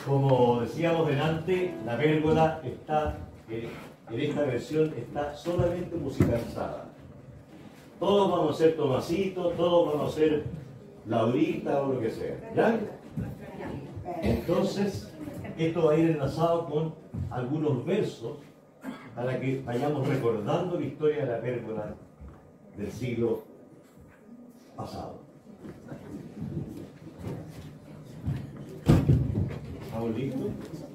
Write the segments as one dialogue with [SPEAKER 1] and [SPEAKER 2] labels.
[SPEAKER 1] Como decíamos delante, la pérgola está, en esta versión, está solamente musicalizada. Todos vamos a ser Tomasitos, todos vamos a ser Laurita o lo que sea. ¿Ya? Entonces, esto va a ir enlazado con algunos versos para que vayamos recordando la historia de la pérgola del siglo pasado. ¿Estamos listos?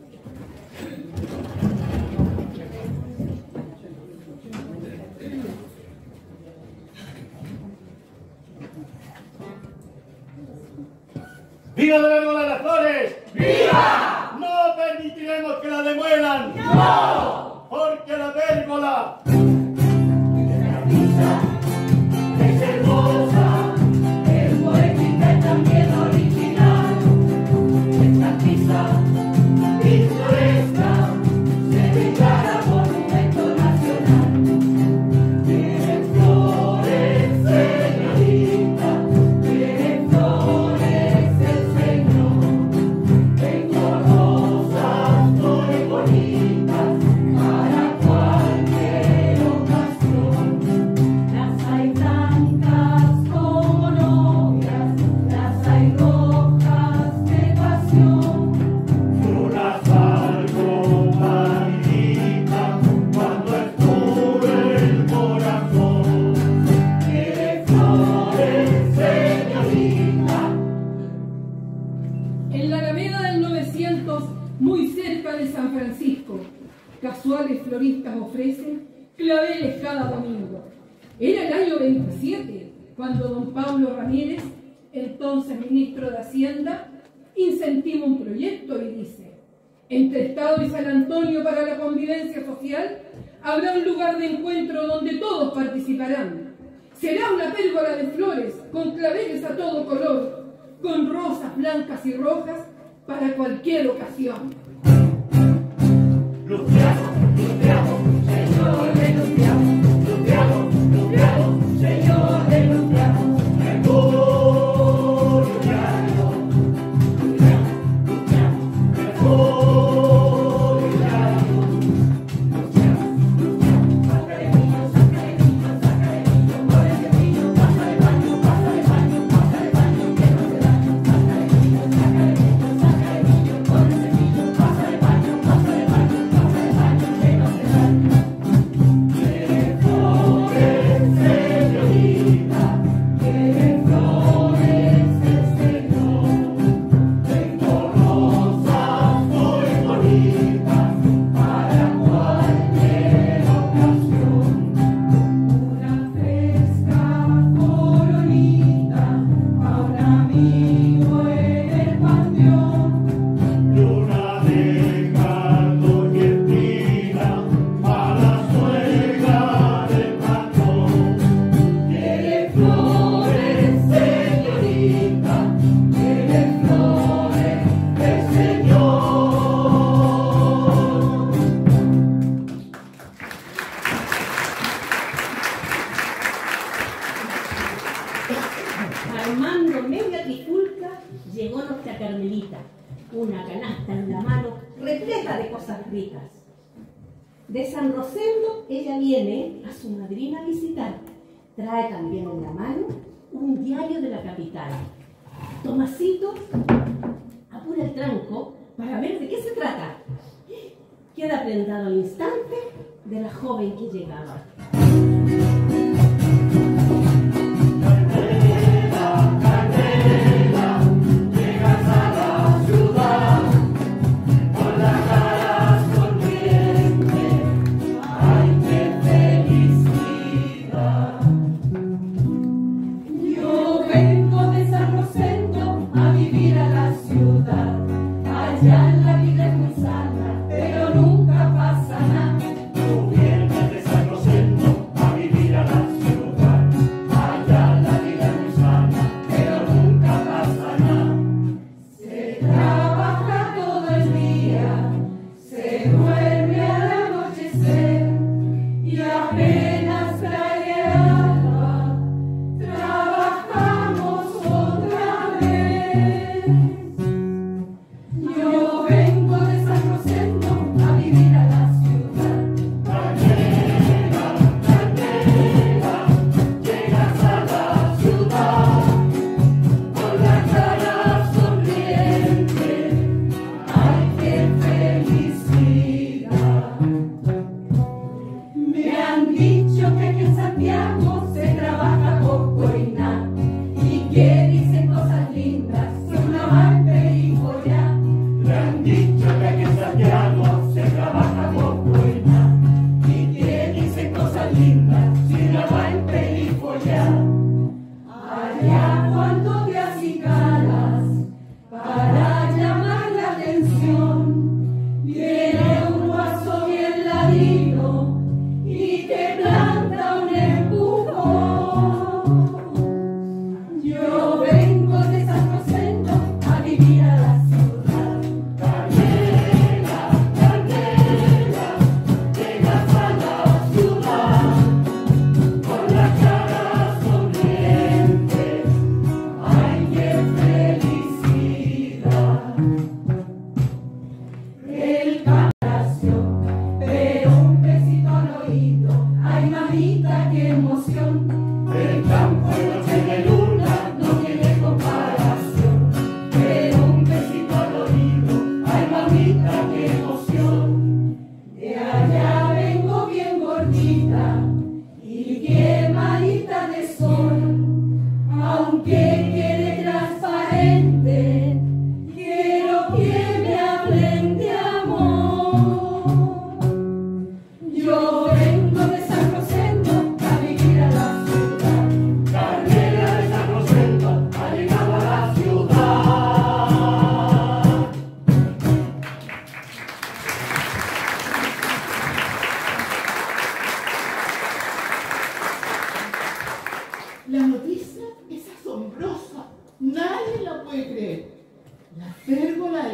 [SPEAKER 1] ¡Viva la pérgola de las flores! ¡Viva! ¡No permitiremos que la demuelan! ¡No! Porque la pérgola
[SPEAKER 2] es hermosa, es poética y también original. Esta pieza pintoresca se declara monumento nacional. Tiene flores, señorita, tiene flores el Señor. Tengo rosas muy bonitas para cualquier ocasión. Las hay blancas como novias, las hay rojas de pasión.
[SPEAKER 3] Unas algo mariditas cuando estuve el corazón.
[SPEAKER 2] Tiene flores, señorita.
[SPEAKER 4] En la Alameda del 900, muy cerca de San Francisco, casuales floristas ofrecen claveles cada domingo. Era el año 27, cuando don Pablo Ramírez, entonces ministro de Hacienda, incentiva un proyecto y dice: entre Estado y San Antonio, para la convivencia social, habrá un lugar de encuentro donde todos participarán. Será una pérgola de flores, con claveles a todo color, con rosas blancas y rojas para cualquier ocasión.
[SPEAKER 3] Luteamos, luteamos,
[SPEAKER 2] Señor de Luteamos,
[SPEAKER 3] luteamos, luteamos,
[SPEAKER 2] Señor de Luteamos.
[SPEAKER 3] mejor diario, mejor diario.
[SPEAKER 2] Saca de niño, saca de niño, saca de niño, por ese niño, pasa de baño, pasa de baño, pasa de baño, que no se daño. Saca de niño, saca de niño, saca de niño, por ese niño, pasa de baño, pasa de baño, pasa de baño, que no se daño. Tiene flores, señorita, tiene flores el Señor. Tengo rosas muy bonitas para cualquier ocasión. Una fresca coronita a un amigo en el panteón.
[SPEAKER 3] Luna de Argentina a la suegra del patrón.
[SPEAKER 2] Tiene flores, señorita, tiene flores el Señor.
[SPEAKER 5] Armando media trifulca, llegó nuestra Carmelita, una canasta en la mano repleta de cosas ricas. De San Rosendo ella viene a su madrina a visitar. Trae también en la mano un diario de la capital. Tomasito apura el tranco para ver de qué se trata. Queda prendado al instante de la joven que llegaba.
[SPEAKER 3] Llegas a la ciudad con la cara sonriente. ¡Ay, qué felicidad!
[SPEAKER 2] Yo vengo de San Rosendo a vivir a la ciudad. Allá la vida es muy sana, pero nunca pasa nada.
[SPEAKER 3] Tú vienes de San Rosendo a vivir a la ciudad. Allá la vida es muy sana, pero nunca pasa nada.
[SPEAKER 2] Se trabaja todo el día, se duerme al anochecer y apenas cae agua, trabajamos otra vez. Yo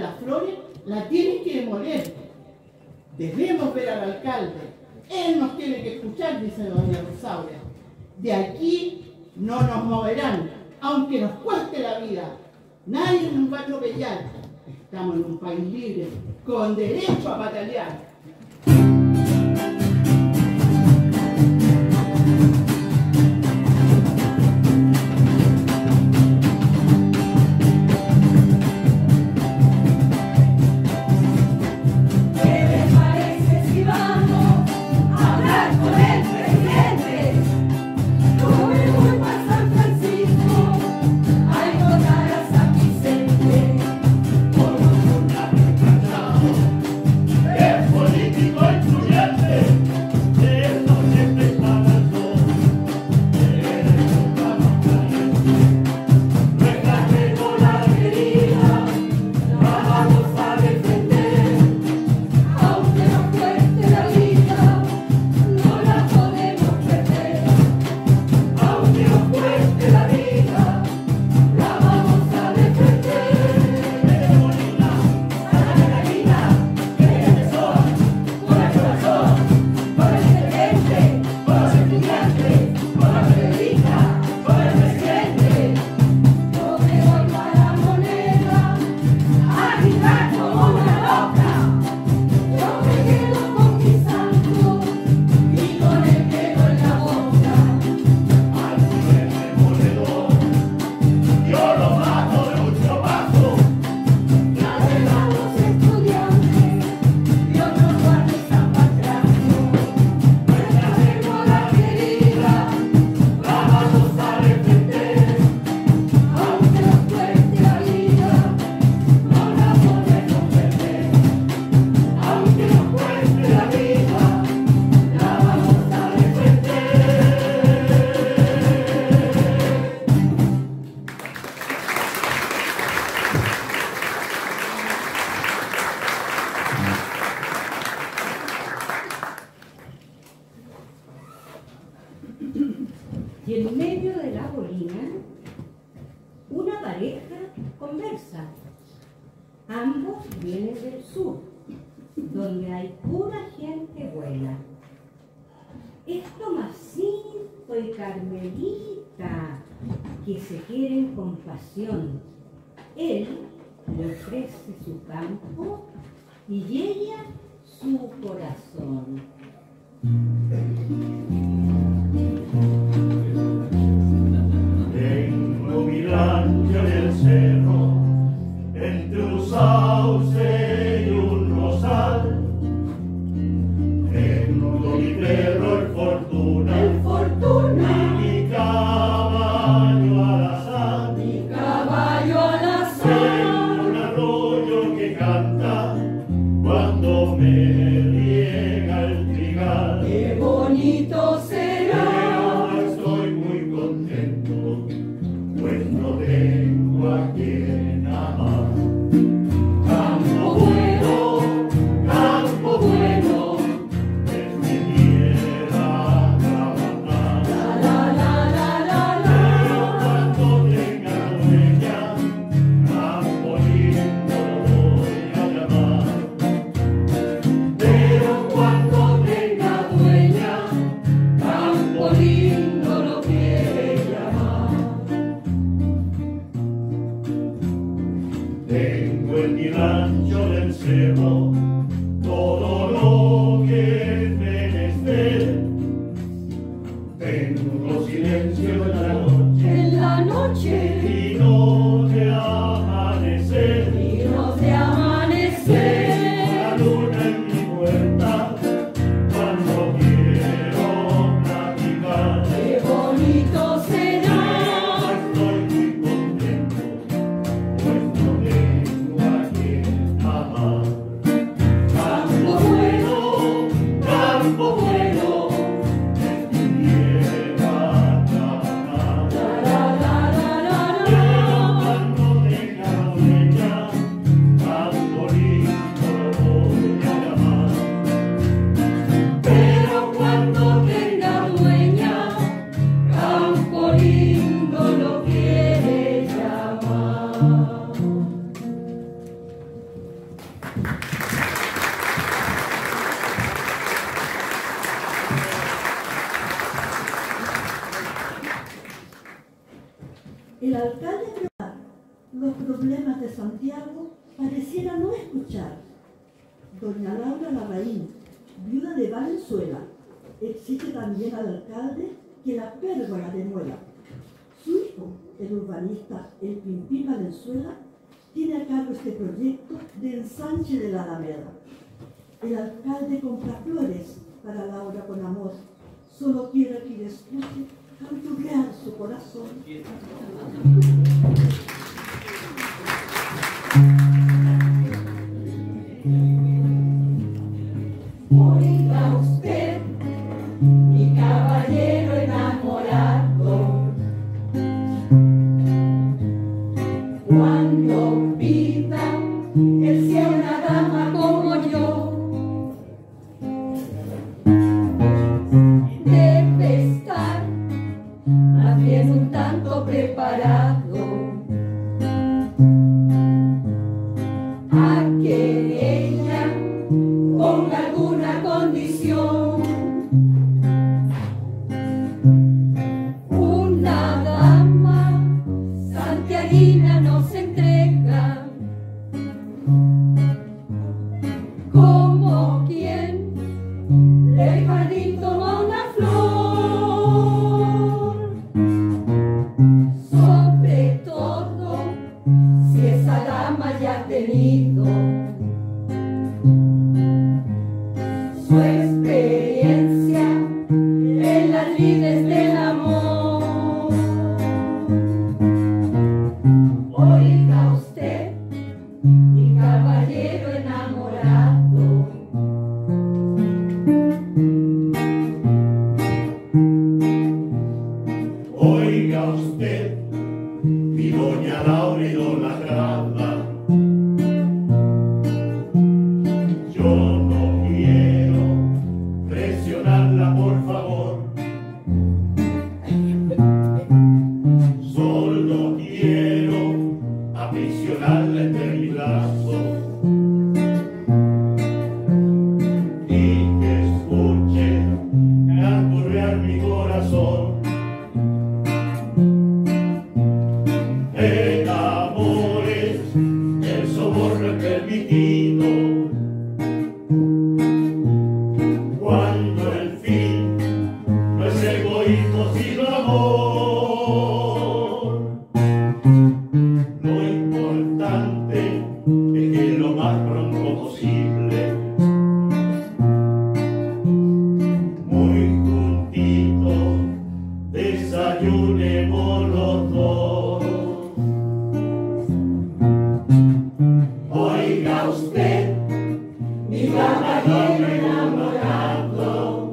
[SPEAKER 6] las flores la tienen que demoler. Debemos ver al alcalde. Él nos tiene que escuchar, dice doña Rosaura. De aquí no nos moverán, aunque nos cueste la vida. Nadie nos va a atropellar. Estamos en un país libre, con derecho a patalear.
[SPEAKER 5] Y en medio de la bolina, una pareja conversa. Ambos vienen del sur, donde hay pura gente buena. Es Tomasito y Carmelita, que se quieren con pasión. Él le ofrece su campo y ella su corazón.
[SPEAKER 3] Tengo mi rancho en el cerro, entre un sauce y un rosal. Tengo mi perro el Fortuna, y mi caballo alazán. Tengo un arroyo que canta cuando me riega el trigal.
[SPEAKER 4] ¡Qué bonito será!
[SPEAKER 3] Pero estoy muy contento, pues no tengo a quien amar. Campo bueno, es mi tierra trabajar. Pero cuando tenga dueña, campo lindo lo voy a llamar. Pero cuando tenga dueña, campo lindo lo quiere llamar. Tengo en mi rancho del cerro todo lo que es menester. Tengo silencio en la noche y no de amanecer. Tengo la luna en mi puerta cuando quiero platicar.
[SPEAKER 4] ¡Qué bonito será!
[SPEAKER 3] Estoy muy contento, pues no tengo a quien amar. Campo bueno,
[SPEAKER 7] El alcalde los problemas de Santiago pareciera no escuchar. Doña Laura Larraín, viuda de Valenzuela, exige también al alcalde que la pérgola demuela. Su hijo, el urbanista El Pimpín Valenzuela, tiene a cargo este proyecto de ensanche de la Alameda. El alcalde compra flores para Laura con amor. Solo quiere que le escuche canturrear su corazón.
[SPEAKER 2] Oiga usted, mi caballero enamorado, cuando pida el sea una dama como yo, debe estar más bien un tanto preparado a que ella ponga alguna condición. Una dama santiaguina no se entrega como quien del jardín toma una flor, sobre todo si esa dama ya ha tenido su experiencia en las lides del amor. Oiga usted, mi caballero enamorado,
[SPEAKER 3] Oiga usted, mi doña Laura idolatrada, yo no quiero presionarla, por favor, solo quiero aprisionarla entre mis brazos y que escuche canturrear mi corazón. En amores el soborno es permitido cuando el fin no es egoísmo sino amor. Lo importante es que lo más pronto posible, muy juntitos, desayunemos los dos. Oiga usted, mi caballero enamorado.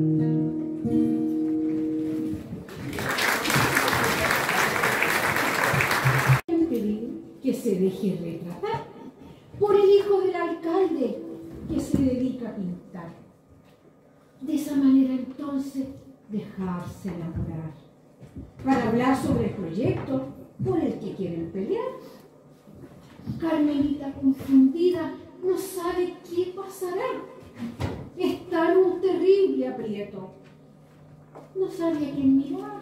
[SPEAKER 4] Pedir que se deje retratar por el hijo del alcalde que se dedica a pintar. De esa manera entonces dejarse enamorar para hablar sobre el proyecto por el que quieren pelear. Carmelita, confundida, no sabe qué pasará. Está en un terrible aprieto. No sabe a quién mirar.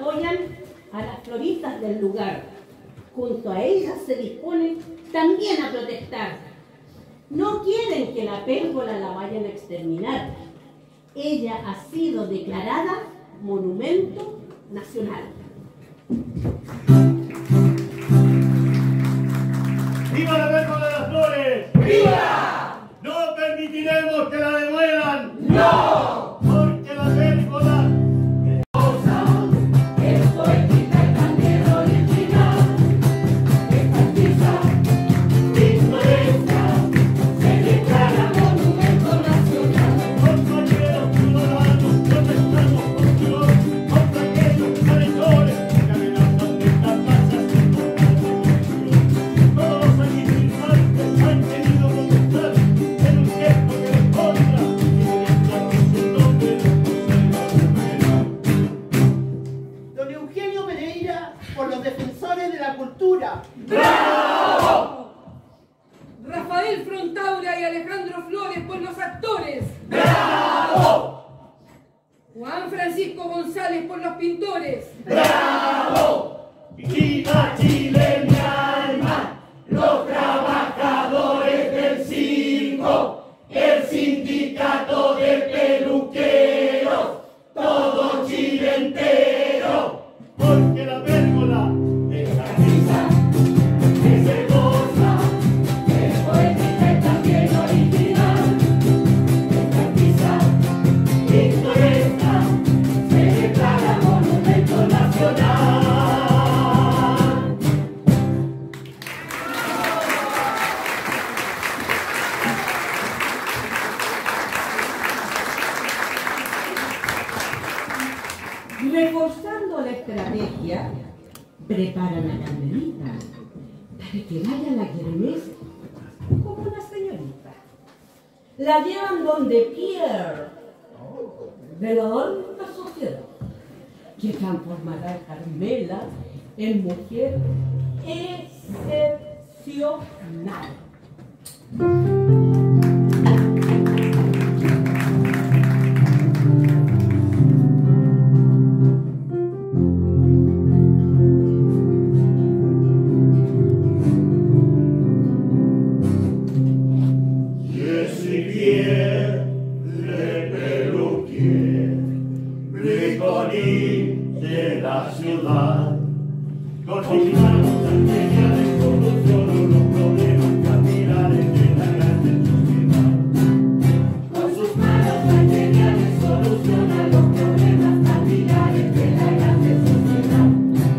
[SPEAKER 5] apoyan a las floristas del lugar. Junto a ellas se disponen también a protestar. No quieren que la pérgola la vayan a exterminar. Ella ha sido declarada monumento nacional.
[SPEAKER 3] ¡Viva la pérgola de las flores! ¡Viva! ¡No permitiremos que la demuelan! ¡No! Porque la pérgola
[SPEAKER 2] Es poética y también original. Esta artista pintoresca se declara monumento nacional.
[SPEAKER 3] compañeros ciudadanos, protestamos con furor contra aquellos malhechores que amenazan estas plazas sin control. Todos los participantes han querido protestar en un gesto que les honra y demuestra que su nombre no se recupera.
[SPEAKER 6] Don Eugenio Pereira por los defensores de la cultura.
[SPEAKER 4] Rafael Frontaura y Alejandro Flores por los actores.
[SPEAKER 3] ¡Bravo!
[SPEAKER 4] Juan Francisco González por los pintores.
[SPEAKER 3] ¡Bravo! ¡Viva Chile, mi alma! Los trabajadores del circo, el sindicato de peluqueros, todo Chile entero, porque la pérgola es la risa que se goza.
[SPEAKER 2] Es poética y también original. Esta artista pintoresca se declara monumento nacional.
[SPEAKER 5] Reforzando la estrategia, preparan a Carmelita para que vaya a la kermés como una señorita. La llevan donde Pierre, de la alta sociedad, que transformará a Carmela en mujer excepcional.
[SPEAKER 3] Je suis Pierre, le peluquier, bricolín de la ciudad. Con mis manos arteriales soluciono los problemas capilares de la grande sociedad.
[SPEAKER 2] Con sus manos materiales soluciona los problemas capilares de la grande sociedad.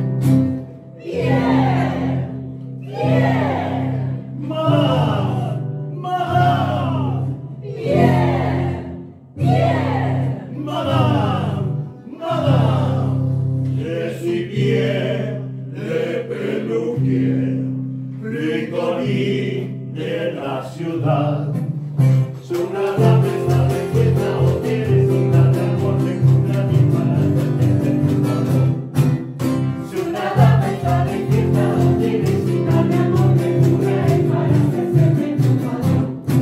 [SPEAKER 2] Bien, bien,
[SPEAKER 3] ¡Más! ¡Más!
[SPEAKER 2] bien, bien.
[SPEAKER 3] ¡Madame! ¡Madame! Je suis Pierre, le peluquier, bricolín de la ciudad. Si una dama está requieta o tiene cita de amor, recurre a mí para atender tu valor. Si una dama está requieta o tiene cita de amor, recurre a mí para atender tu valor.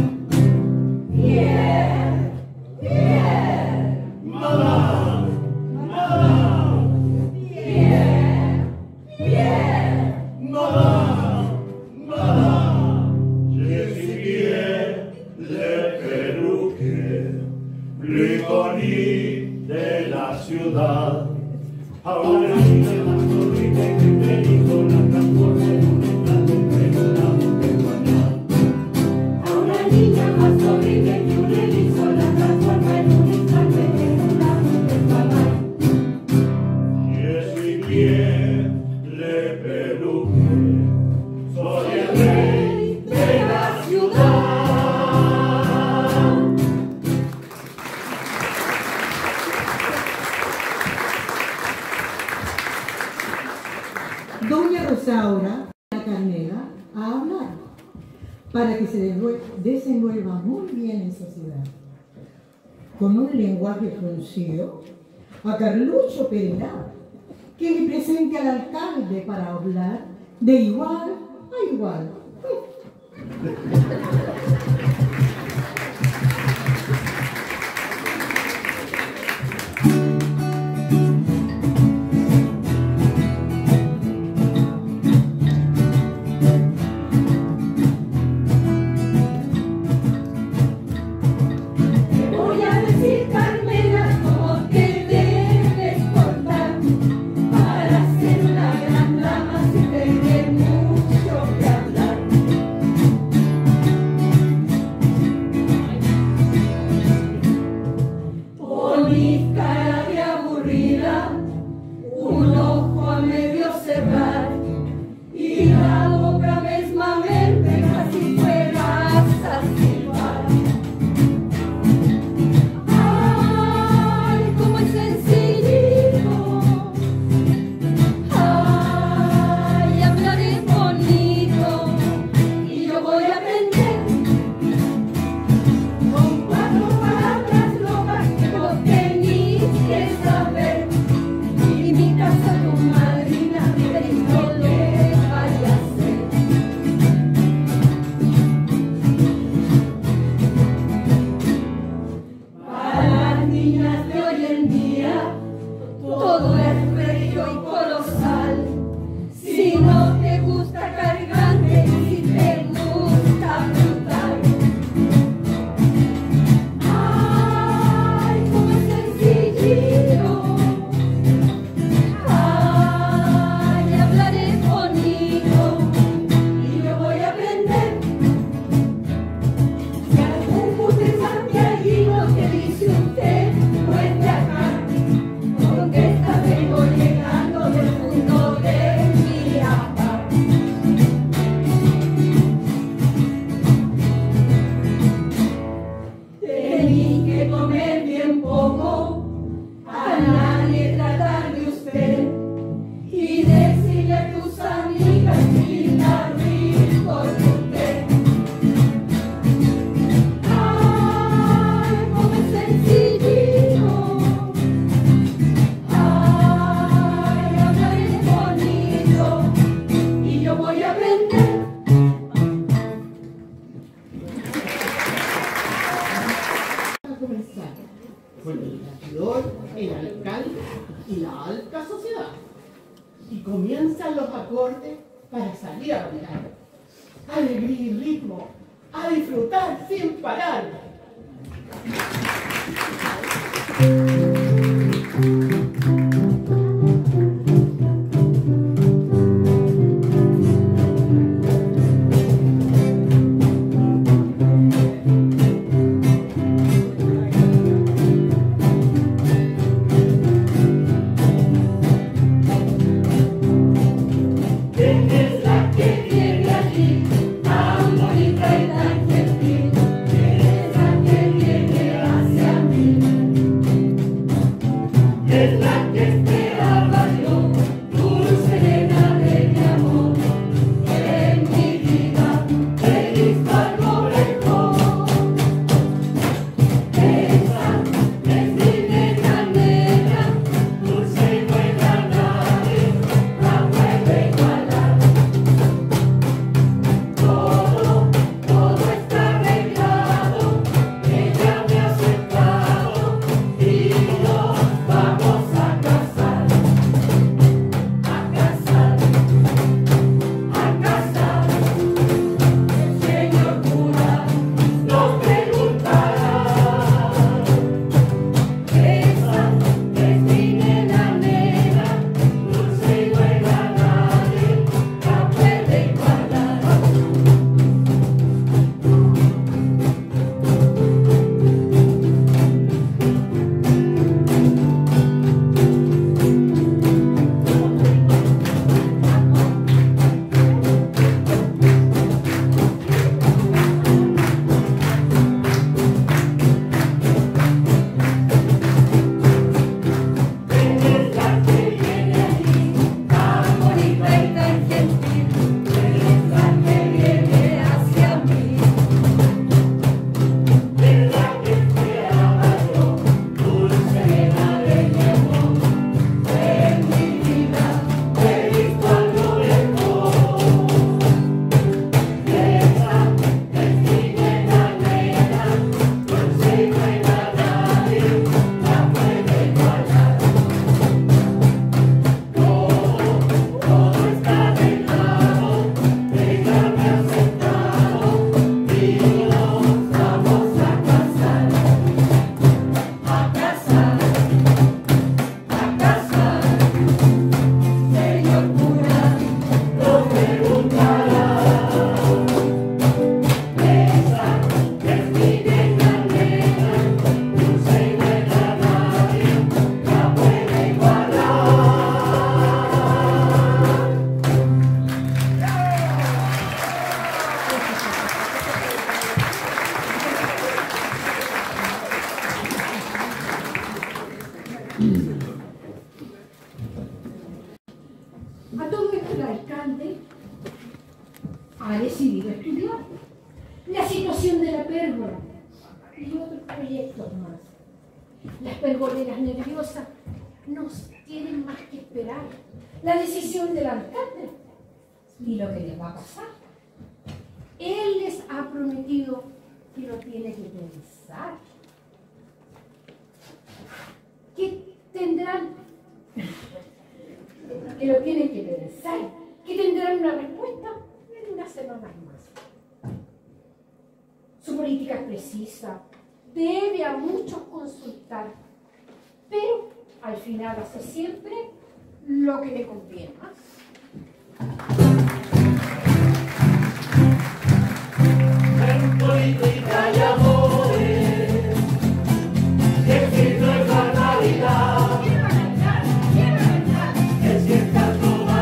[SPEAKER 2] Bien, bien,
[SPEAKER 3] Madame! Madame!
[SPEAKER 2] bien, bien.
[SPEAKER 3] Madame, madame, je suis Pierre, le peluquer, bricolín de la ciudad. Ahora la niña más sonriente que me dijo la transforma en un estrato pregonado de mañana.
[SPEAKER 2] A una niña más horrible que un erizo la transforma en un instante en un lago de papá.
[SPEAKER 3] Je suis Pierre, le peluquer, soy el rey de la ciudad.
[SPEAKER 8] Doña Rosaura y la Carmela a hablar para que se desenvuelva muy bien en sociedad. Con un lenguaje fruncido, a Carlucho Pereira, que le presente al alcalde para hablar de igual a igual.
[SPEAKER 6] el alcalde y la alta sociedad. Y comienzan los acordes para salir a bailar. Alegría y ritmo, a disfrutar sin parar.
[SPEAKER 4] A todo esto el alcalde ha decidido estudiar la situación de la pérgola y otros proyectos más. Las pergoleras nerviosas nos tienen más que esperar la decisión del alcalde y lo que les va a pasar. Él les ha prometido que lo tiene que pensar, que tendrán, que lo tienen que pensar, que tendrán una respuesta en unas semanas más. Su política es precisa, debe a muchos consultar, pero al final hace siempre lo que le conviene.
[SPEAKER 3] En política y amores, que no es banalidad. Que si estás tomando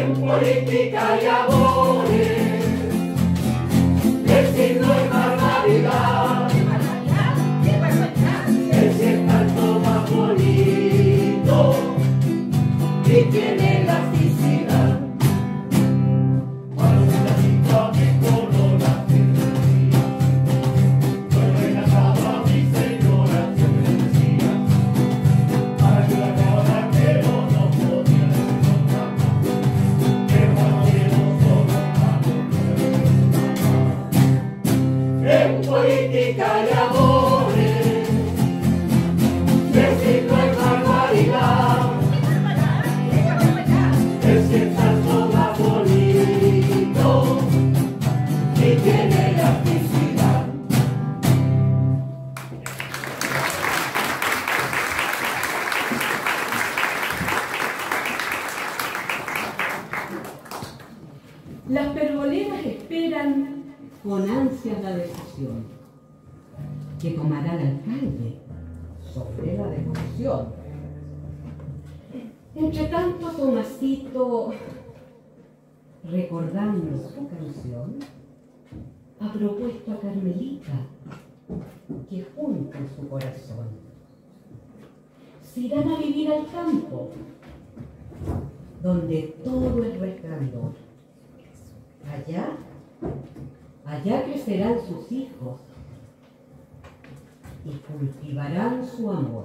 [SPEAKER 3] en política y amores, el signo es barbaridad, el si es tanto más bonito y tiene elasticidad. Para un gatito a mi corona que decía, soy relajado a mi señora que me decía, para que la cabra que no podía decir otra más, que Juan solo en política y amores, decirlo es barbaridad, es que tanto más bonito y tiene elasticidad.
[SPEAKER 5] Las pergoleras esperan con ansias la decisión que tomará el alcalde sobre la devolución. Entre tanto, Tomasito, recordando su canción, ha propuesto a Carmelita que junten su corazón. Se irán a vivir al campo, donde todo es resplandor. Allá crecerán sus hijos y cultivarán su amor.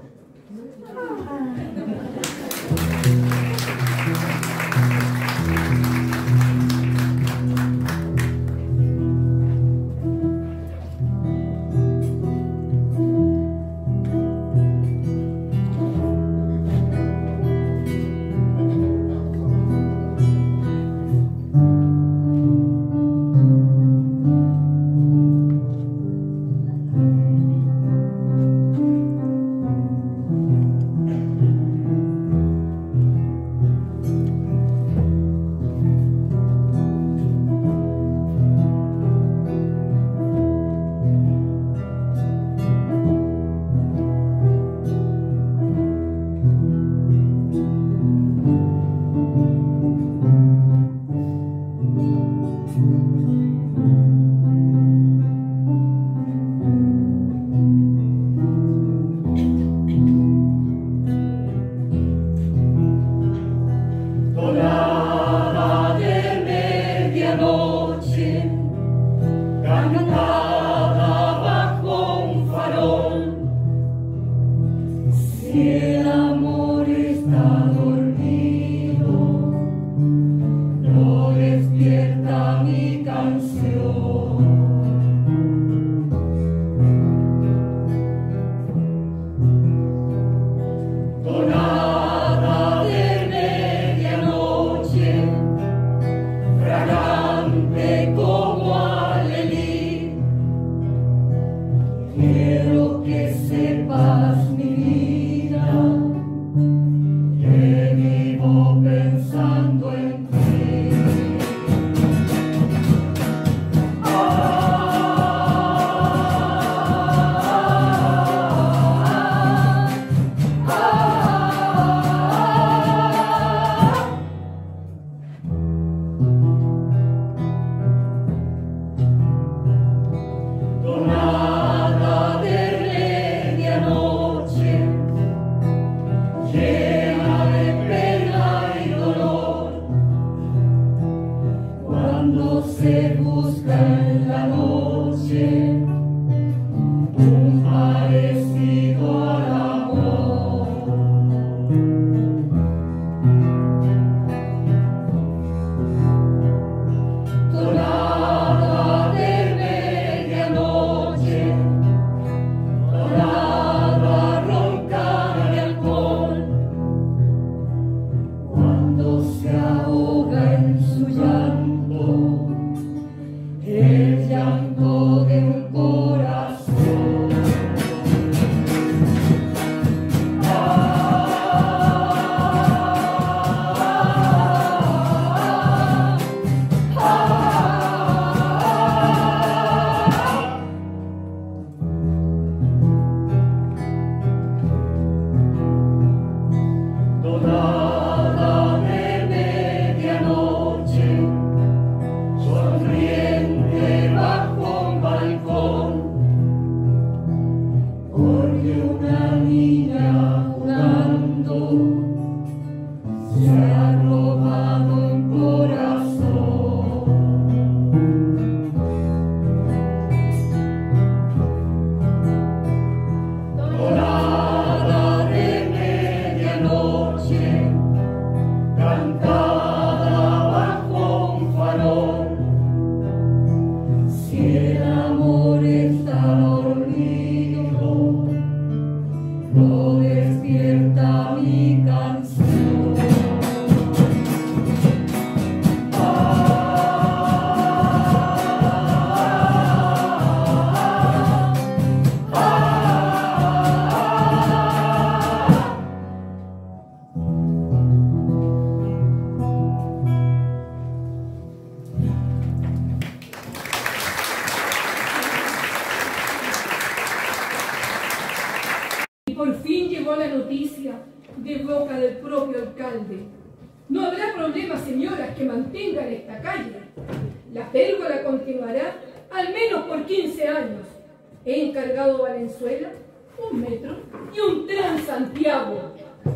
[SPEAKER 3] Tonada de medianoche, cantada bajo un farol. Si el amor está dormido, no despierta mi canción. Tonada de medianoche,
[SPEAKER 4] Por fin llegó la noticia de boca del propio alcalde. No habrá problema, señoras, que mantengan esta calle. La pérgola continuará al menos por 15 años. He encargado a Valenzuela un metro y un Transantiago.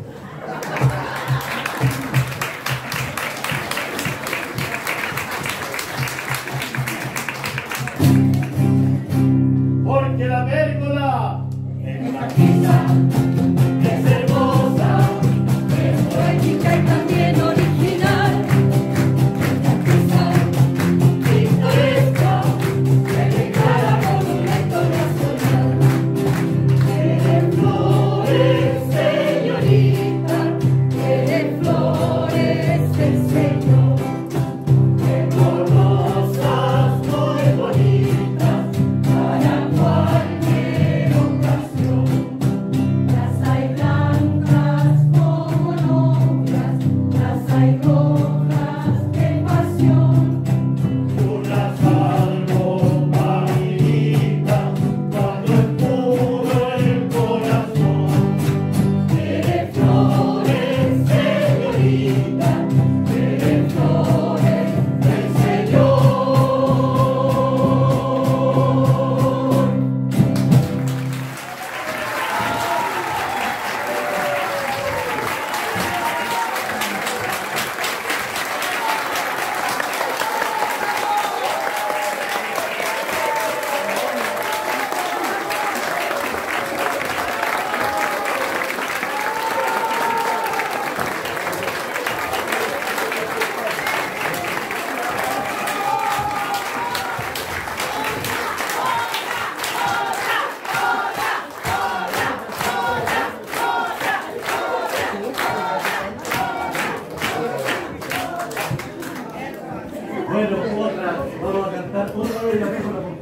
[SPEAKER 3] Porque la pérgola es maquita, es hermosa,
[SPEAKER 2] Es poética y también original. Artista pintoresca, que declara monumento nacional. Tiene flores, señorita, tiene flores del Señor. Tengo rosas muy bonitas para cualquier ocasión. Las hay blancas como novias, las hay rojas de pasión.
[SPEAKER 3] unas algo margaritas, cuando es puro el corazón.
[SPEAKER 2] Tiene flores, señorita, tiene flores del Señor.
[SPEAKER 1] Bueno, otra, vamos a cantar otra vez la pérgola.